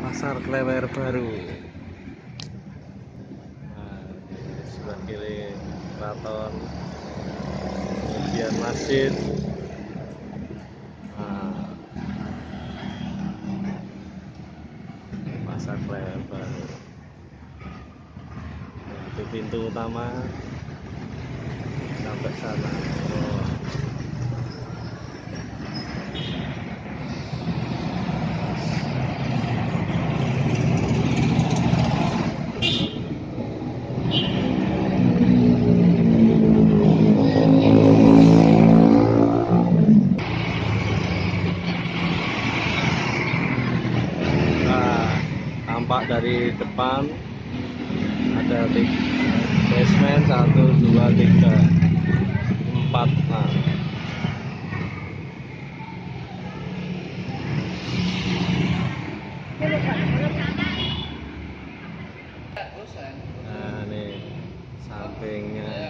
Pasar Klewer Baru. Nah, di sebelah kiri keraton, kemudian masjid. Nah, Pasar Klewer Baru. Nah, itu pintu utama sampai sana. Oh. Nah, tampak dari depan ada basement 1, 2, 3, 4. Nah, nah nih sampingnya